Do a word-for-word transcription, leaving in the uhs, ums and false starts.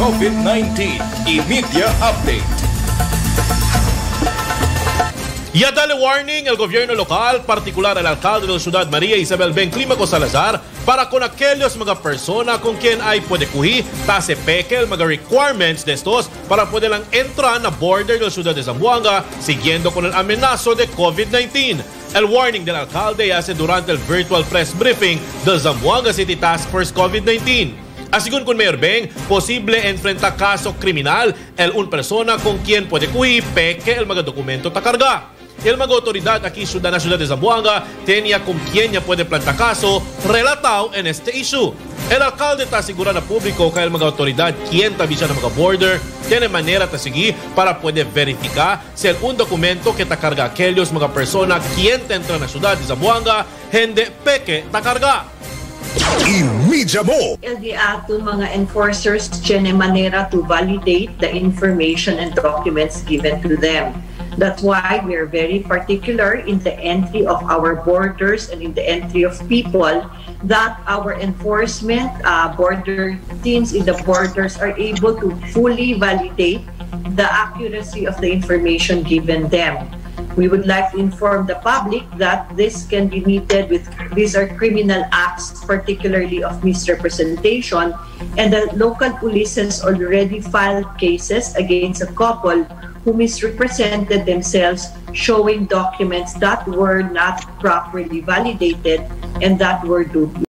COVID nineteen I-Media Update. Ya dale warning el gobierno local, particular el alcalde de la ciudad María Isabel Ben Climaco Salazar, para con aquellos mga persona con quien ay puede kuhi tase peke el mga requirements de estos para poder lang entrar na border de la ciudad de Zamboanga siguiendo con el amenazo de COVID nineteen. El warning del alcalde hace durante el virtual press briefing del Zamboanga City Task Force COVID nineteen. Asigun con Mayor Beng, posible enfrenta caso criminal el un persona con quien puede kuhi peke el mga dokumento takarga. El mga autoridad aquí ciudad na ciudad de Zamboanga tenía con quien ya puede plantar caso relatado en este issue. El alcalde está asegurando al público que el mga autoridad quien tabisa ng mga border tiene manera de seguir para poder verificar si el un documento que takarga aquellos mga persona quien te entra na ciudad de Zamboanga hindi peke takarga. I-Media Mo! El di ato mga enforcers tiene manera to validate the information and documents given to them. That's why we are very particular in the entry of our borders and in the entry of people that our enforcement uh, border teams in the borders are able to fully validate the accuracy of the information given them. We would like to inform the public that this can be meted with, these are criminal acts, particularly of misrepresentation, and the local police has already filed cases against a couple who misrepresented themselves, showing documents that were not properly validated and that were dubious.